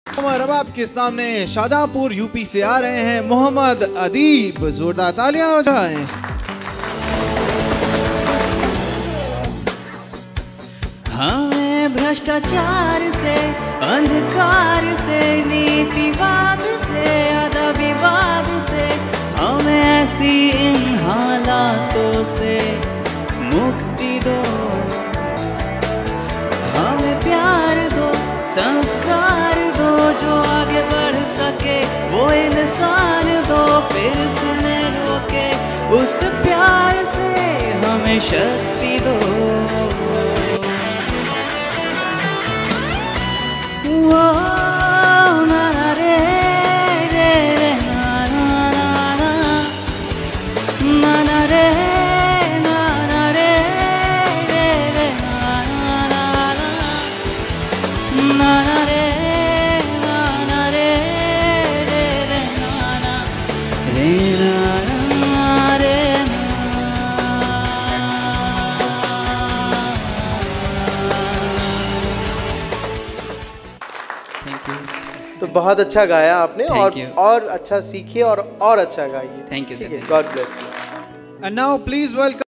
और अब आपके सामने शाहजहांपुर यूपी से आ रहे हैं मोहम्मद अदीब। जोरदार तालियां हो जाएं। हमें भ्रष्टाचार से, अंधकार से, नीतिवाद से, अदविवाद से, हमें ऐसी इन हालातों से मुक्ति दो। हमें प्यार दो, संस्कार दो, जो आगे बढ़ सके वो इंसान दो, फिर सुने रोके उस प्यार से हमें शक्ति दो। वो ना ना रे रे रे ना ना ना ना ना ना रे ना ना रे रे रे ना ना ना ना ना रे ना ना रे रे रे ना ना रे ना रे तो बहुत अच्छा गाया आपने और अच्छा सीखिए और अच्छा गाइए। Thank you sir. God bless you. And now please welcome